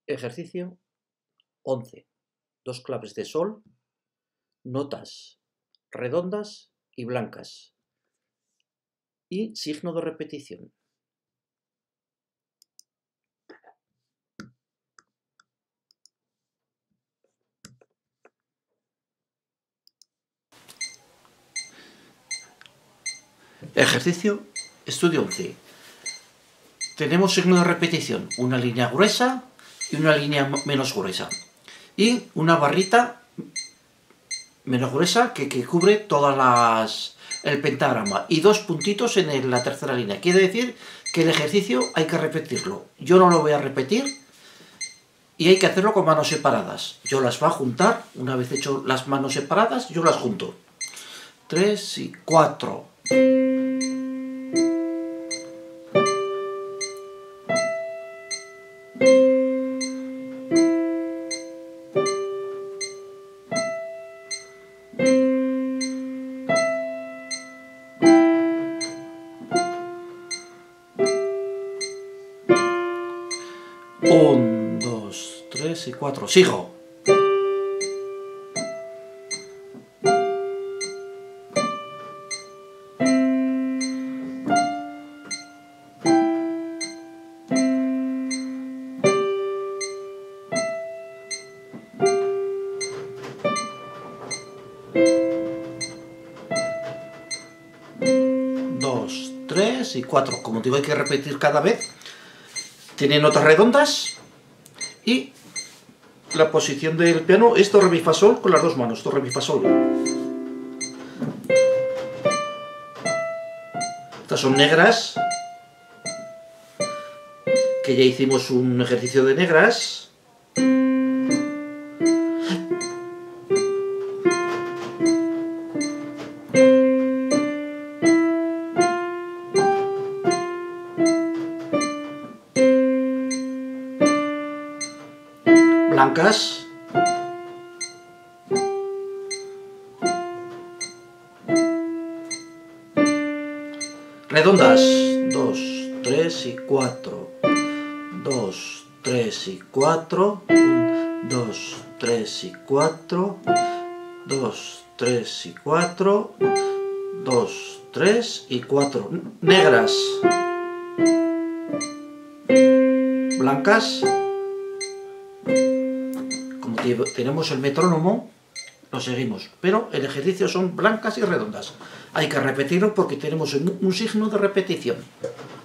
Ejercicio 11. Dos claves de sol, notas redondas y blancas. Y signo de repetición. Ejercicio estudio 11. Tenemos signo de repetición, una línea gruesa y una línea menos gruesa. Y una barrita menos gruesa que cubre todas el pentagrama. Y dos puntitos en la tercera línea. Quiere decir que el ejercicio hay que repetirlo. Yo no lo voy a repetir y hay que hacerlo con manos separadas. Yo las voy a juntar. Una vez hecho las manos separadas, yo las junto. 3 y 4. Un, dos, tres y cuatro. Sigo. Dos, tres y cuatro. Como digo, hay que repetir cada vez. Tiene notas redondas y la posición del piano es do, re, mi, fa, sol con las dos manos. Do, re, mi, fa, sol. Estas son negras, que ya hicimos un ejercicio de negras. Blancas. Redondas. 2, 3 y 4. 2, 3 y 4. 2, 3 y 4. 2, 3 y 4. 2, 3 y 4. Negras. Blancas. Como tenemos el metrónomo, lo seguimos, pero el ejercicio son blancas y redondas. Hay que repetirlo porque tenemos un signo de repetición.